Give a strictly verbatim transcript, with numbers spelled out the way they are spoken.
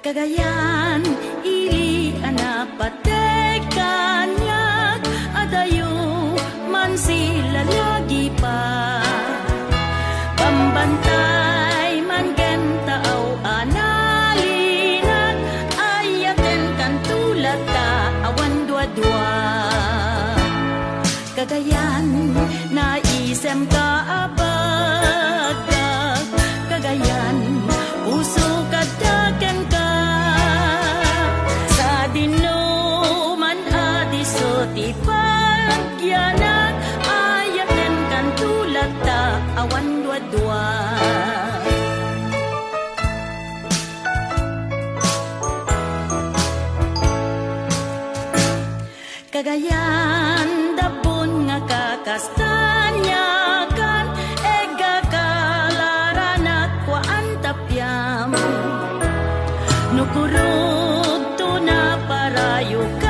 Cagayan, ili anapatek kanyak, adayo man sila lagi pa. Pambantay man gentaaw analinat, ayaten kan tulat ka awan dua-dua. Cagayan, naisem ka abad ka. Cagayan, puso kadaken ka. Sa dinuman adiso ti pagyanan, ayaten kan tulat ta awan dua-dua. Cagayan, dapon nga kakastanyakan, ega kalaran at kwaan tapyam. Nukurog to na parayo ka.